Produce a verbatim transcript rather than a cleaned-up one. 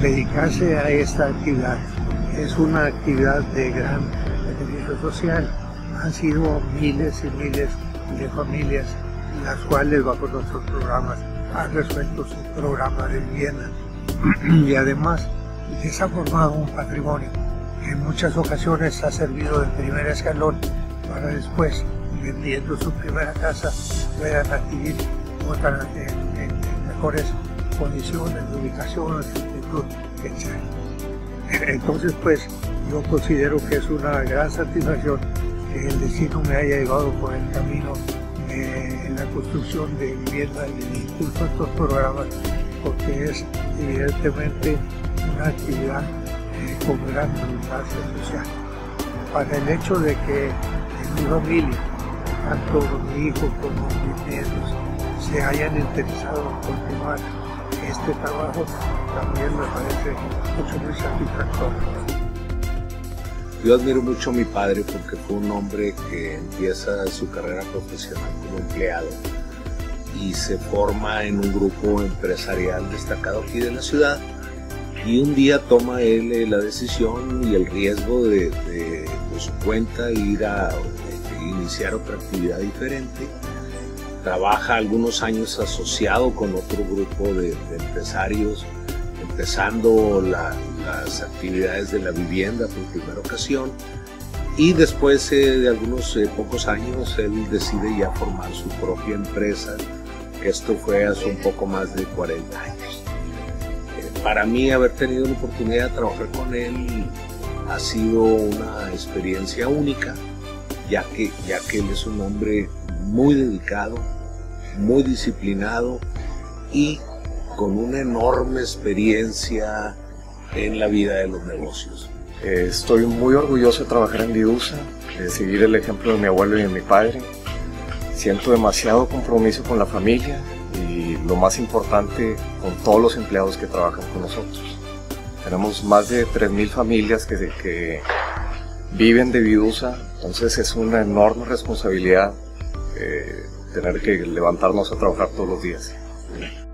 dedicarse a esta actividad es una actividad de gran beneficio social. Han sido miles y miles de familias las cuales bajo nuestros programas han resuelto su programa de vivienda y además les ha formado un patrimonio que en muchas ocasiones ha servido de primer escalón para después, vendiendo su primera casa, puedan adquirir otra en, en, en mejores condiciones de ubicación, de actitud, etcétera. Entonces, pues, yo considero que es una gran satisfacción que el destino me haya llevado por el camino de la construcción de vivienda y de impulso a estos programas, porque es evidentemente una actividad eh, con gran relevancia social. Para el hecho de que en mi familia, tanto mi hijo como mis nietos, se hayan interesado en continuar este trabajo, también me parece mucho muy satisfactorio. Yo admiro mucho a mi padre porque fue un hombre que empieza su carrera profesional como empleado y se forma en un grupo empresarial destacado aquí de la ciudad, y un día toma él eh, la decisión y el riesgo de, de por su cuenta ir a de, de iniciar otra actividad diferente. Trabaja algunos años asociado con otro grupo de, de empresarios, empezando la, las actividades de la vivienda por primera ocasión, y después eh, de algunos eh, pocos años él decide ya formar su propia empresa. Esto fue hace un poco más de cuarenta años. Eh, para mí haber tenido la oportunidad de trabajar con él ha sido una experiencia única, ya que, ya que él es un hombre muy dedicado, muy disciplinado y con una enorme experiencia en la vida de los negocios. Eh, estoy muy orgulloso de trabajar en Vidusa, de seguir el ejemplo de mi abuelo y de mi padre. Siento demasiado compromiso con la familia y, lo más importante, con todos los empleados que trabajan con nosotros. Tenemos más de tres mil familias que, que viven de Vidusa, entonces es una enorme responsabilidad eh, tener que levantarnos a trabajar todos los días.